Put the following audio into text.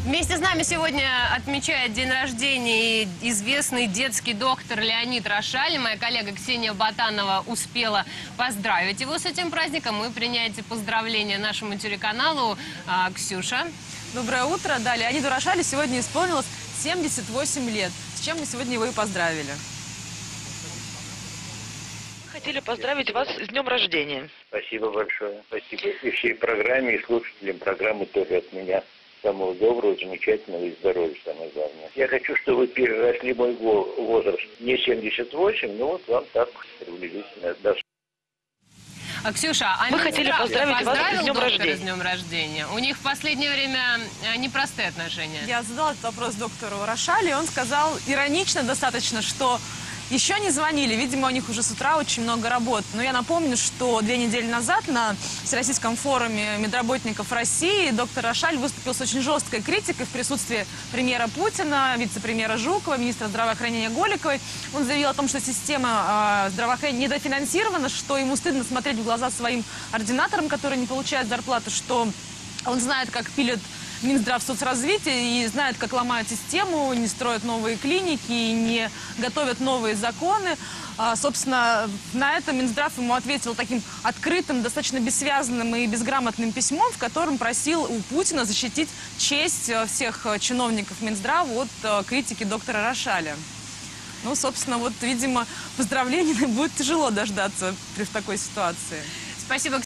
Вместе с нами сегодня отмечает день рождения известный детский доктор Леонид Рошаль. Моя коллега Ксения Батанова успела поздравить его с этим праздником и принять поздравления нашему телеканалу. Ксюша. Доброе утро. Да, Леониду Рошалю сегодня исполнилось 78 лет, с чем мы сегодня его и поздравили. Хотели поздравить вас с днем рождения. Спасибо большое. Спасибо и всей программе, и слушателям программы тоже от меня. Самого доброго, замечательного и здоровья, самое главное. Я хочу, чтобы вы переросли мой возраст. Не 78, но вот вам так приблизительно. Ксюша, а мы хотели поздравить вас с днем рождения. С днем рождения. У них в последнее время непростые отношения. Я задала этот вопрос доктору Рошалю, и он сказал иронично достаточно, что еще не звонили. Видимо, у них уже с утра очень много работ. Но я напомню, что 2 недели назад на Всероссийском форуме медработников России доктор Рошаль выступил с очень жесткой критикой в присутствии премьера Путина, вице-премьера Жукова, министра здравоохранения Голиковой. Он заявил о том, что система здравоохранения недофинансирована, что ему стыдно смотреть в глаза своим ординаторам, которые не получают зарплаты, что он знает, как пилят Минздрав соцразвития и знает, как ломают систему, не строят новые клиники, не готовят новые законы. Собственно, на это Минздрав ему ответил таким открытым, достаточно бессвязным и безграмотным письмом, в котором просил у Путина защитить честь всех чиновников Минздрава от критики доктора Рошаля. Ну, собственно, вот, видимо, поздравлений будет тяжело дождаться в такой ситуации. Спасибо.